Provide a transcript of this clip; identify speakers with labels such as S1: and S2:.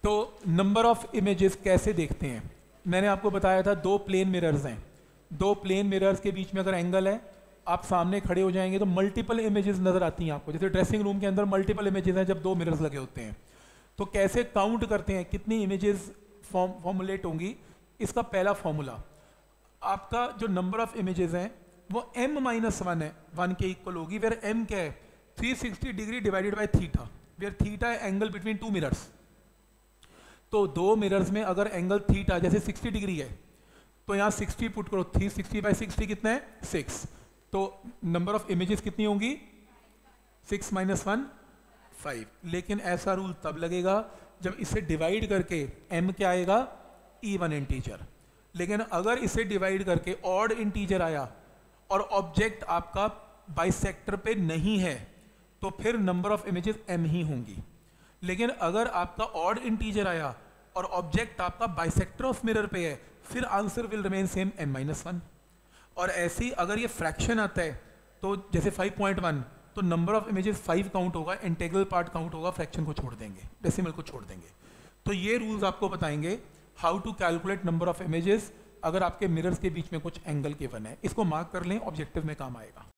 S1: तो number of images कैसे देखते हैं? मैंने आपको बताया था दो प्लेन मिरर्स हैं, दो प्लेन मिरर्स के बीच में अगर एंगल है, आप सामने खड़े हो जाएंगे तो मल्टीपल इमेजेस नजर आती हैं आपको। जैसे ड्रेसिंग रूम के अंदर मल्टीपल इमेजेस हैं जब दो मिरर्स लगे होते हैं। तो कैसे काउंट करते हैं कितनी इमेजेस फॉर्मुलेट होंगी? इसका पहला फॉर्मूला, आपका जो नंबर ऑफ इमेजेस हैं वो m-1 है, 1 के इक्वल होगी, वेयर m क्या है? 360 degree divided by theta, where theta है एंगल बिटवीन टू मिरर्स। तो दो मिरर्स में अगर एंगल थीटा जैसे 60 डिग्री है तो यहाँ 60 पुट करो, 360 बाई 60 कितना है? 6। तो नंबर ऑफ इमेजेस कितनी होंगी? 6 - 1 5। लेकिन ऐसा रूल तब लगेगा जब इसे डिवाइड करके m क्या आएगा? Even integer. लेकिन अगर इसे डिवाइड करके ऑड इंटीजर आया और ऑब्जेक्ट आपका बाइसेक्टर पे नहीं है तो फिर नंबर ऑफ इमेजेस m ही होंगी। लेकिन अगर आपका ऑड इंटीजर आया और ऑब्जेक्ट आपका बाइसेक्टर ऑफ मिरर पे है, फिर answer will remain same m-1। और ऐसे ही अगर ये फ्रैक्शन आता है तो जैसे 5.1, तो नंबर ऑफ इमेजेस 5 काउंट होगा, इंटीग्रल पार्ट काउंट होगा, फ्रैक्शन को छोड़ देंगे, डेसिमल को छोड़ देंगे। तो ये रूल्स आपको बताएंगे how to calculate number of images अगर आपके मिरर्स के बीच में कुछ एंगल गिवन है। इसको मार्क कर लें, ऑब्जेक्टिव में काम आएगा।